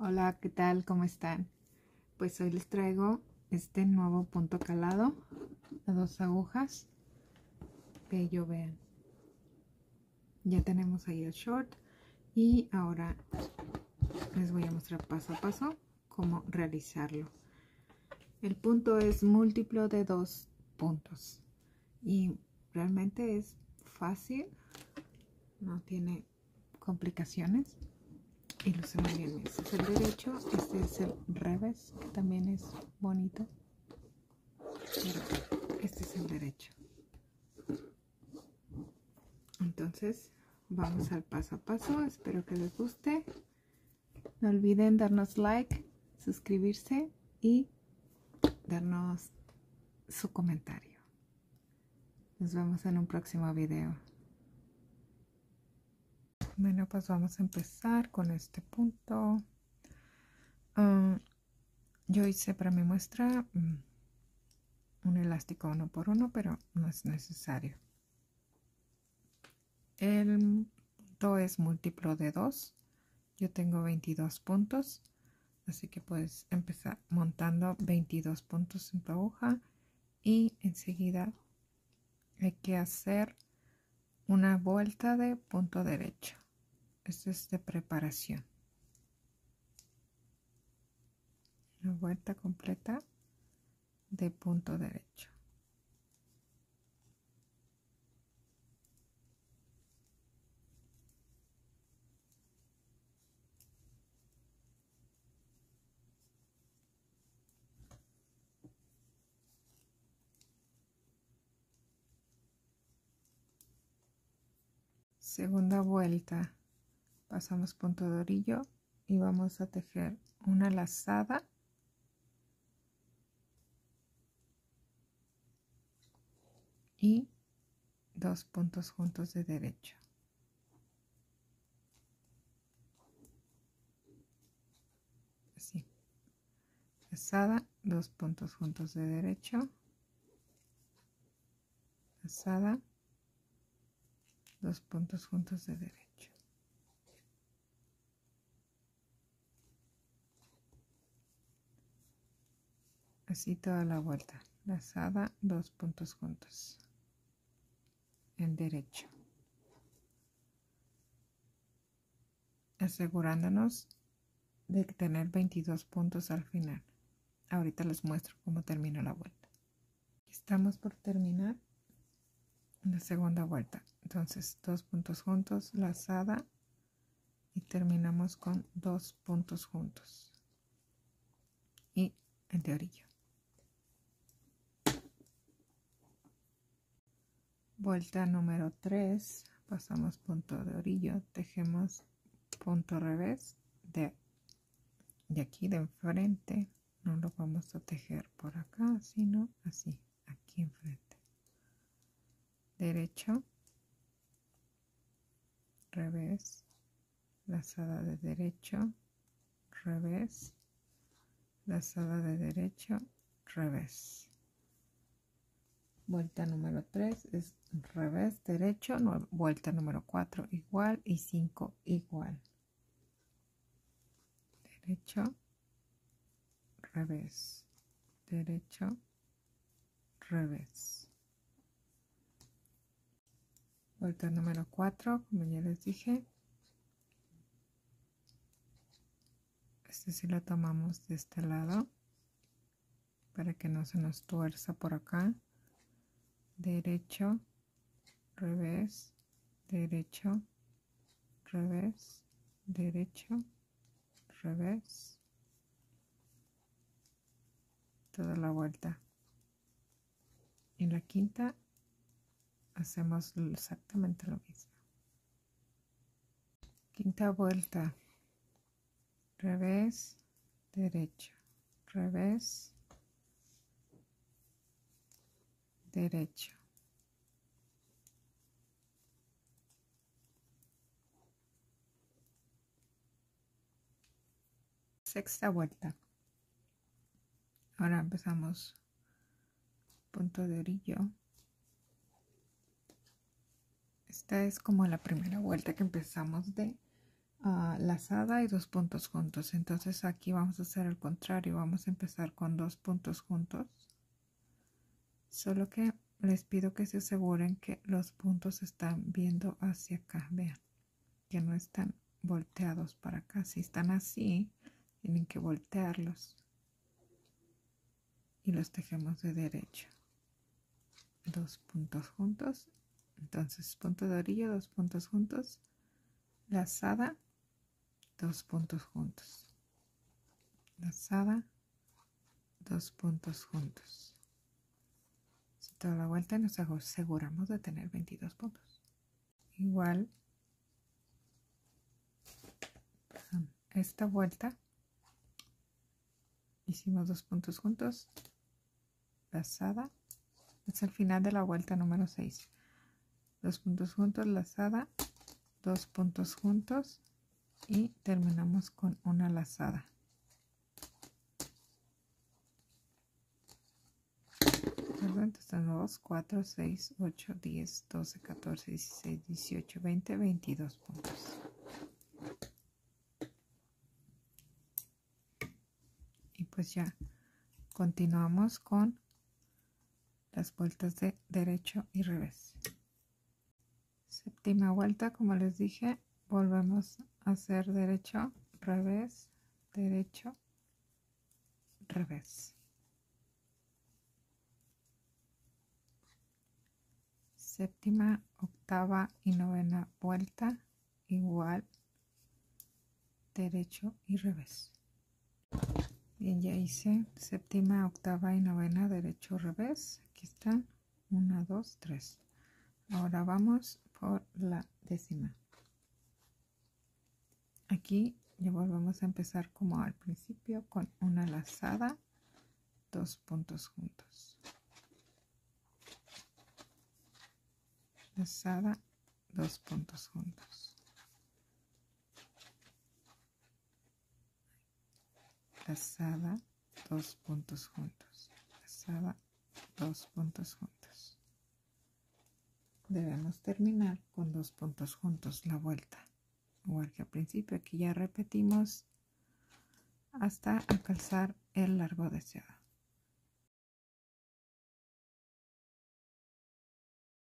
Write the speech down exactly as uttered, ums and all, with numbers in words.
Hola, ¿qué tal? ¿Cómo están? Pues hoy les traigo este nuevo punto calado a dos agujas. Bello, vean. Ya tenemos ahí el short y ahora les voy a mostrar paso a paso cómo realizarlo. El punto es múltiplo de dos puntos y realmente es fácil, no tiene complicaciones. Y luce muy bien. Este es el derecho, este es el revés, que también es bonito, pero este es el derecho. Entonces vamos al paso a paso, espero que les guste. No olviden darnos like, suscribirse y darnos su comentario. Nos vemos en un próximo video. Bueno, pues vamos a empezar con este punto. Um, yo hice para mi muestra um, un elástico uno por uno, pero no es necesario. El punto es múltiplo de dos. Yo tengo veintidós puntos, así que puedes empezar montando veintidós puntos en tu aguja y enseguida hay que hacer una vuelta de punto derecho. Esto es de preparación. Una vuelta completa de punto derecho. Segunda vuelta, pasamos punto de orillo y vamos a tejer una lazada y dos puntos juntos de derecho. Así, lazada, dos puntos juntos de derecho, lazada, dos puntos juntos de derecho. Así toda la vuelta, lazada, dos puntos juntos en derecho, asegurándonos de tener veintidós puntos al final. Ahorita les muestro cómo termina la vuelta. Estamos por terminar la segunda vuelta, entonces dos puntos juntos, lazada y terminamos con dos puntos juntos y el de orillo. Vuelta número tres, pasamos punto de orillo, tejemos punto revés de, de aquí de enfrente. No lo vamos a tejer por acá, sino así, aquí enfrente. Derecho, revés, lazada de derecho, revés, lazada de derecho, revés. Vuelta número tres es revés, derecho, no, vuelta número cuatro igual y cinco igual. Derecho, revés, derecho, revés. Vuelta número cuatro, como ya les dije. Este sí lo tomamos de este lado para que no se nos tuerza por acá. Derecho, revés, derecho, revés, derecho, revés. Toda la vuelta. En la quinta hacemos exactamente lo mismo. Quinta vuelta, revés, derecho, revés, derecho. Sexta vuelta. Ahora empezamos punto de orillo. Esta es como la primera vuelta que empezamos de uh, lazada y dos puntos juntos. Entonces aquí vamos a hacer el contrario, vamos a empezar con dos puntos juntos, solo que les pido que se aseguren que los puntos están viendo hacia acá, vean, que no están volteados para acá. Si están así, tienen que voltearlos y los tejemos de derecho. Dos puntos juntos, entonces punto de orilla, dos puntos juntos, lazada, dos puntos juntos, lazada, dos puntos juntos. Si toda la vuelta nos aseguramos de tener veintidós puntos. Igual esta vuelta hicimos dos puntos juntos, lazada, es el final de la vuelta número seis. Dos puntos juntos, lazada, dos puntos juntos y terminamos con una lazada. Entonces dos, cuatro, seis, ocho, diez, doce, catorce, dieciséis, dieciocho, veinte, veintidós puntos. Y pues ya continuamos con las vueltas de derecho y revés. Séptima vuelta, como les dije, volvemos a hacer derecho, revés, derecho, revés. Séptima, octava y novena vuelta, igual, derecho y revés. Bien, ya hice séptima, octava y novena, derecho, revés. Aquí están, una, dos, tres. Ahora vamos por la décima. Aquí ya volvemos a empezar como al principio con una lazada, dos puntos juntos. Lazada, dos puntos juntos. Lazada, dos puntos juntos. Lazada, dos puntos juntos. Debemos terminar con dos puntos juntos la vuelta, igual que al principio. Aquí ya repetimos hasta alcanzar el largo deseado.